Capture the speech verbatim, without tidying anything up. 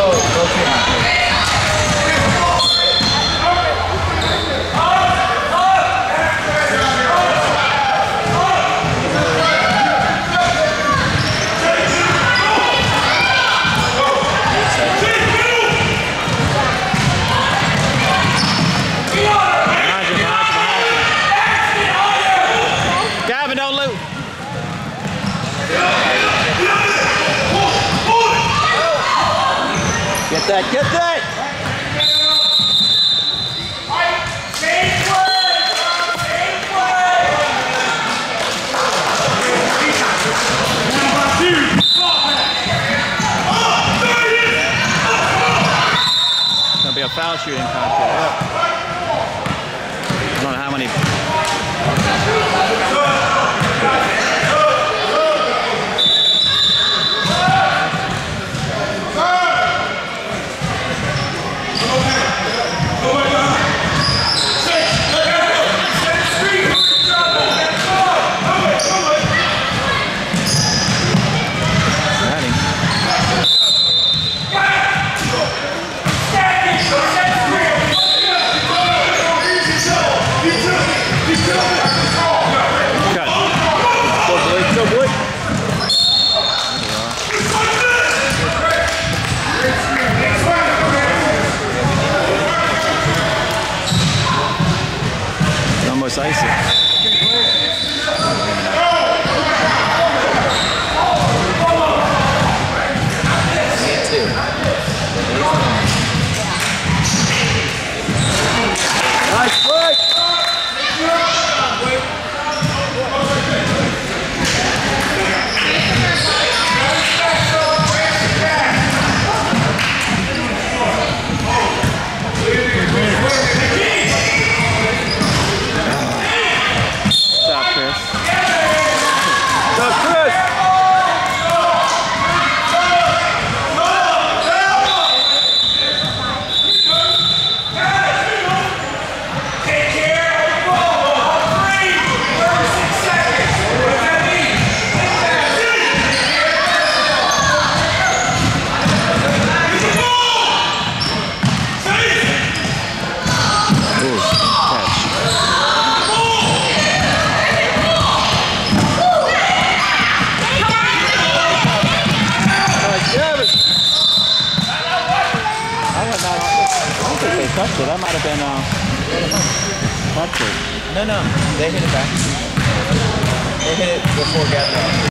go, go team. Get that, get that! It's gonna be a foul shooting contest. I don't know how many. Almost icy. Nice work! Touched it. That might have been uh, touched it. No, no, they hit it back. They hit it before Gabriel.